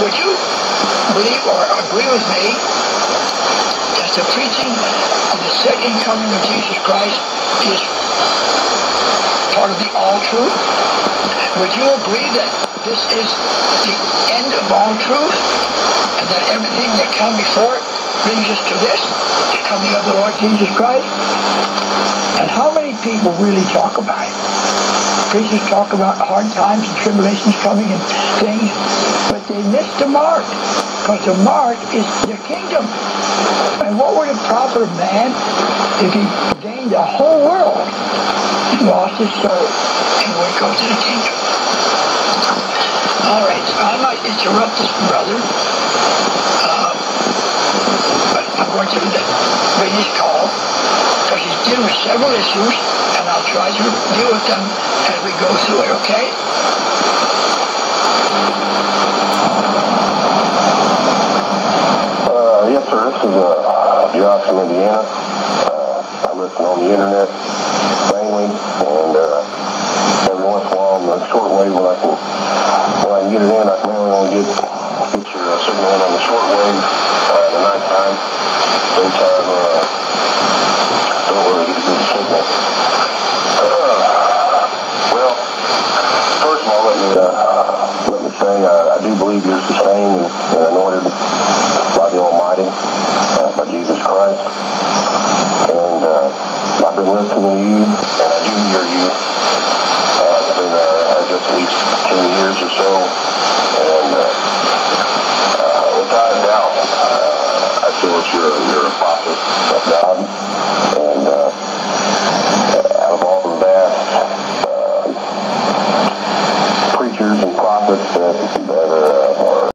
Would you believe or agree with me that the preaching of the second coming of Jesus Christ is part of the all truth? Would you agree that this is the end of all truth, and that everything that comes before it brings us to this, the coming of the Lord Jesus Christ? And how many people really talk about it? Preachers talk about hard times and tribulations coming and things, but they miss the mark, because the mark is the kingdom. And what would it profit a man if he gained the whole world and lost his soul and would go to the kingdom? All right, so I might interrupt this brother, but I'm going to bring his call, because he's dealing with several issues, and I'll try to deal with them as we go through it, okay? Yes, sir. This is Josh from Indiana. I listen on the internet mainly, and every once in a while on the shortwave when I can get it in, I mainly want to get your signal in on the shortwave at the nighttime. Daytime, don't really get a good signal. Well, first of all, let me say I do believe you're sustained and anointed